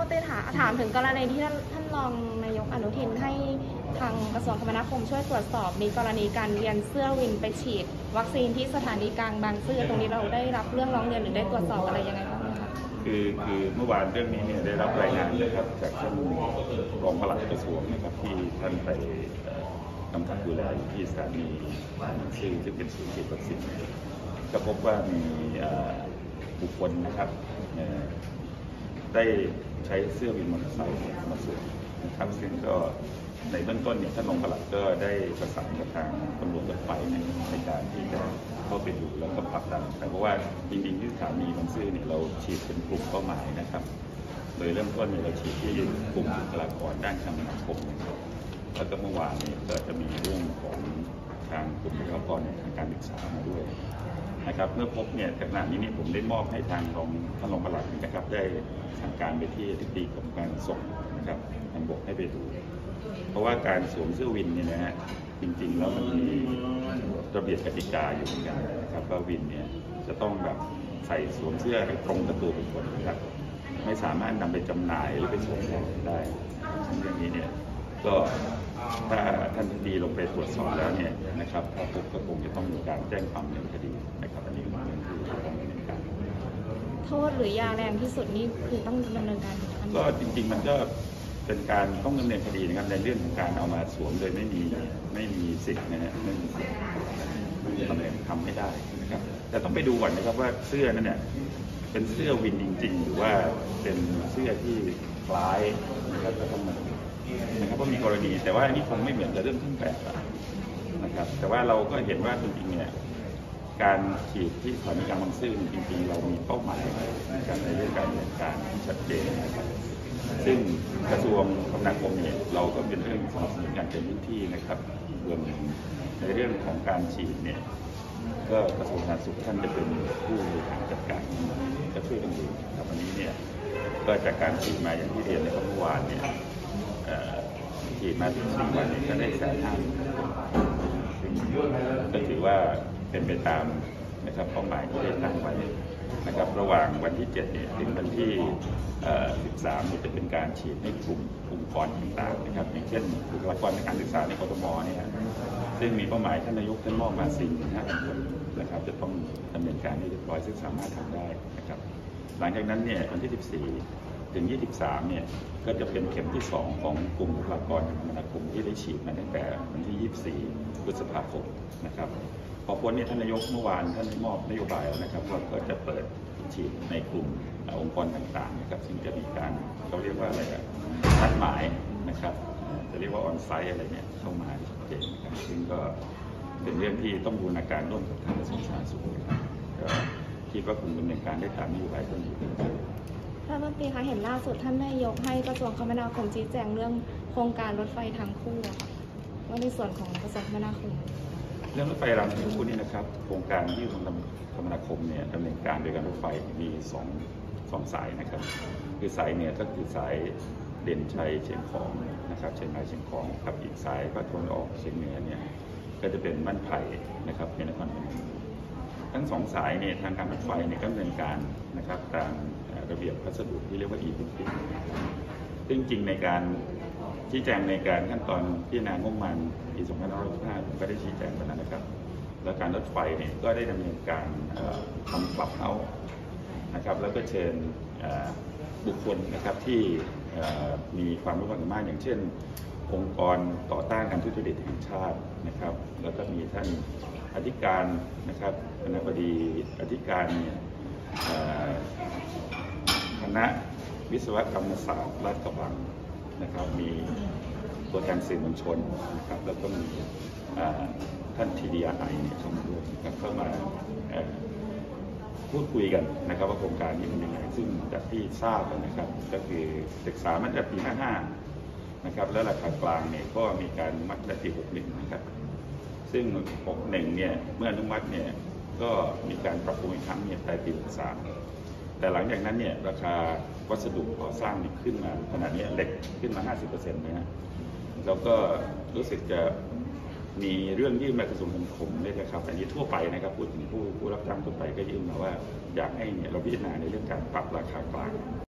ตรีถามถึงกรณีที่ท่านรองนายกอนุทินให้ทางกระทรวงคมนาคมช่วยตรวจสอบมีกรณีการเวียนเสื้อวินไปฉีดวัคซีนที่สถานีกลางบางซื่อตรงนี้เราได้รับเรื่องร้องเรียนหรือได้ตรวจสอบอะไรยังไงบ้างไหมคะคือเมื่อวานเรื่องนี้เนี่ยได้รับรายงานนะครับจากท่านรองปลัดกระทรวงนะครับที่ท่านไปกำกับดูแลอยู่ที่สถานีซึ่งเป็นศูนย์ฉีดวัคซีนก็พบว่ามีบุคคลนะครับได้ใช้เสื้อวินมอเตอร์ไซค์มาสวมนะครับซึ่งก็ในเบื้องต้นเนี่ยท่านรองปลัดก็ได้ประสานกับทางตำรวจรถไฟในการที่จะเข้าไปดูแล้วก็ผลักดันเพราะว่าจริงๆที่สถานีบางซื่อเนี่ยเราฉีดเป็นกลุ่มเป้าหมายนะครับโดยเริ่มต้นเนี่ยเราฉีดที่กลุ่มบุคลากรด้านคมนาคมนะครับแล้วก็เมื่อวานเนี่ยก็จะมีเรื่องของทางกลุ่มบุคลากรทางการศึกษามาด้วยนะครับเมื่อพบเนี่ยขณะนี้เนี่ยผมได้มอบให้ทางท่านรองปลัดนะครับได้สั่งการไปที่อธิบดีกรมการขนส่งนะครับทางบกให้ไปดูเพราะว่าการสวมเสื้อวินเนี่ยนะฮะจริงๆแล้วมันมีระเบียบกติกาอยู่เหมือนกันนะครับว่าวินเนี่ยจะต้องแบบใส่สวมเสื้อให้ตรงกับตัวบุคคลนะครับไม่สามารถนำไปจำหน่ายหรือไปสวมได้เรื่องนี้เนี่ยก็ถ้าท่านอธิบดีลงไปตรวจสอบแล้วเนี่ยนะครับถ้าพบก็คงจะต้องมีการแจ้งความดำเนินคดีนะครับอันนี้เป็นเรื่องที่ต้องดำเนินการโทษหรือยาแรงที่สุดนี่คือต้องดำเนินการก็จริงๆมันก็เป็นการต้องดำเนินคดีนะครับในเรื่องของการเอามาสวมโดยไม่มีสิทธิ์นะฮะไม่มีสิทธิ์ดำเนินทำไม่ได้นะครับแต่ต้องไปดูก่อนนะครับว่าเสื้อนั้นเนี่ยเป็นเสื้อวินจริงๆหรือว่าเป็นเสื้อที่คล้ายนะครับก็ต้องมานะครับว่ามีกรณีแต่ว่าอันนี้คงไม่เหมือนกับเรื่องเครื่องแบบนะครับแต่ว่าเราก็เห็นว่าจริงๆเนี่ยการฉีดที่สถานีกลางบางซื่อจริงๆเรามีเป้าหมายนะครับในเรื่องการดำเนินการที่ชัดเจนนะครับซึ่งกระทรวงคมนาคมเนี่ยเราก็เป็นเรื่องสนับสนุนการเป็นพื้นที่นะครับรวมถึงในเรื่องของการฉีดเนี่ยก็กระทรวงสาธารณสุขท่านจะเป็นผู้บริหารจัดการจะช่วยกันดูครับวันนี้เนี่ยก็จากการฉีดมาอย่างที่เรียนในเมื่อวานเนี่ยฉีดมาถึง4 วันเนี่ยก็ได้150,000 ซึ่งก็ถือว่าเป็นไปตามนะครับเป้าหมายที่ได้ตั้งไว้นะครับระหว่างวันที่7เนี่ยถึงวันที่13เนี่ยจะเป็นการฉีดให้กลุ่มองค์กรต่างๆนะครับอย่างเช่นบุคลากรในการศึกษาในกทมเนี่ยซึ่งมีเป้าหมายท่านนายกท่านมอบมา4,500 คนนะครับจะต้องดำเนินการให้เรียบร้อยซึ่งสามารถทำได้นะครับหลังจากนั้นเนี่ยวันที่14ถึง23เนี่ยก็จะเป็นเข็มที่2ของกลุ่มบุคลากรทางคมนาคมที่ได้ฉีดมาตั้งแต่วันที่24 พฤษภาคมนะครับพอพ้นเนี่ยท่านนายกเมื่อวานท่านมอบนโยบายนะครับว่าก็จะเปิดฉีดในกลุ่มองค์กรต่างๆนะครับซึ่งจะมีการเขาเรียกว่าอะไรนัดหมายนะครับจะเรียกว่าออนไซต์อะไรเนี่ยเข้ามาชัดเจนนะครับซึ่งก็เป็นเรื่องที่ต้องบูรณาการร่วมกับทางกระทรวงสาธารณสุขนะครับก็คิดว่าคงดำเนินการได้ตามนโยบายท่านอยู่นะครับท่านรัฐมนตรีคะเห็นล่าสุดท่านนายกให้กระทรวงคมนาคมชี้แจงเรื่องโครงการรถไฟทางคู่ค่ะว่าในส่วนของกระทรวงคมนาคมเรื่องรถไฟรางคู่นี้นะครับโครงการที่ทางคมนาคมเนี่ยดำเนินการโดยการรถไฟมี2 สายนะครับคือสายเหนือก็คือสายเด่นชัยเชียงของนะครับเชียงรายเชียงของกับอีกสายภาคตะวันออกเฉียงเหนือเนี่ยก็จะเป็นบ้านไผ่นะครับเป็นนครพนมทั้ง2 สายเนี่ยทางการรถไฟเนี่ยก็ดำเนินการนะครับตามระเบียบพัสดุที่เรียกว่า e-booking ซึ่งจริงในการชี้แจงในการขั้นตอนพิจารณางบประมาณปี2565ผมก็ได้ชี้แจงไปแล้วนะครับแล้วการรถไฟเนี่ยก็ได้ดำเนินการทำปรับเฮาส์นะครับแล้วก็เชิญบุคคลนะครับที่มีความรู้ความสามารถอย่างเช่นองค์กรต่อต้านการทุจริตแห่งชาตินะครับแล้วก็มีท่านอธิการนะครับคณบดีอธิการคณะวิศวกรรมศาสตร์ลาดกระบังนะครับมีตัวแทนสื่อมวลชนนะครับแล้วก็มีท่านทีดีอาร์ไอเนี่ยเข้ามาด้วยนะครับเข้ามาพูดคุยกันนะครับว่าโครงการนี้เป็นยังไงซึ่งจากที่ทราบนะครับก็คือศึกษามาจากปี55นะครับแล้วราคากลางเนี่ยก็มีการมัดในปี61นะครับซึ่ง61เนี่ยเมื่ออนุมัติเนี่ยก็มีการปรับปรุงอีกครั้งเนี่ยปลายปี63แต่หลังจากนั้นเนี่ยราคาวัสดุก่อสร้างเนี่ยขึ้นมาขนาดนี้เหล็กขึ้นมา 50% นะฮะแล้วก็รู้สึกจะมีเรื่องยื่นมากระทรวงคมนาคมด้วยนะครับอันนี้ทั่วไปนะครับพูดถึงผู้รับจ้างทั่วไปก็ยื่นมาว่าอยากให้เราพิจารณาในเรื่องการปรับราคากลาง